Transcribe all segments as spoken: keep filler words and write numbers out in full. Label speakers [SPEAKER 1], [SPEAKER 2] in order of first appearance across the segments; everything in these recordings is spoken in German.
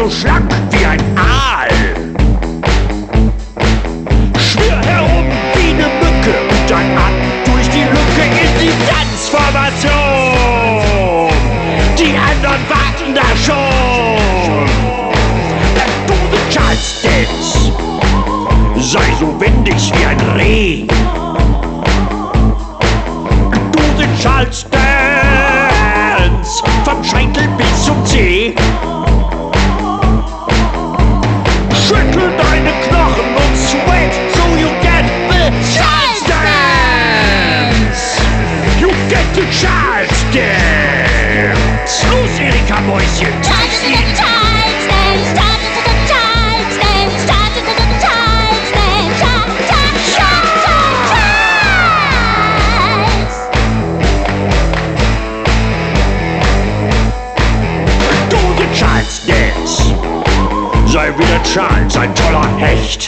[SPEAKER 1] so schlank wie ein Aal. Schwirr herum wie eine Mücke und dann ab durch die Lücke in die Tanzformation. Die anderen warten da schon. Du den CharlesDance, sei so wendig wie ein Reh. Du den CharlesDance, vom Scheitel bis zum Zeh. Schüttel deine Knochen und sweat, so you get the CharlesDance. You get the CharlesDance. Los, Erika Mäuschen.
[SPEAKER 2] CharlesDance, CharlesDance, CharlesDance, CharlesDance, CharlesDance, CharlesDance.
[SPEAKER 1] Du den CharlesDance, sei wieder Charles, ein toller Hecht.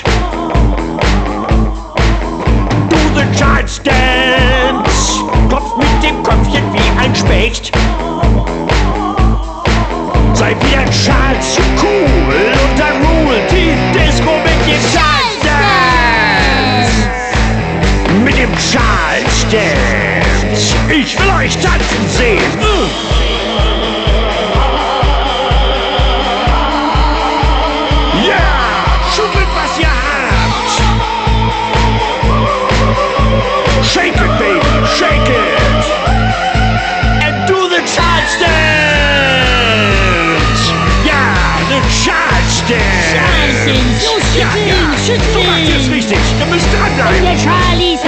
[SPEAKER 1] Du den CharlesDance, Kopf mit dem Köpfchen wie ein Specht. Sei wieder Charles zu cool und dann rule die Disco mit dem CharlesDance. Mit dem CharlesDance, ich will euch tanzen sehen. Shake it, baby, shake it, and do the CharlesDance. Ja, the CharlesDance.
[SPEAKER 2] CharlesDance, los,
[SPEAKER 1] Ja, ja,
[SPEAKER 2] schütteln,
[SPEAKER 1] so macht
[SPEAKER 2] schütteln.
[SPEAKER 1] ihr's richtig. Ihr müsst dranbleiben.
[SPEAKER 2] Der Charlies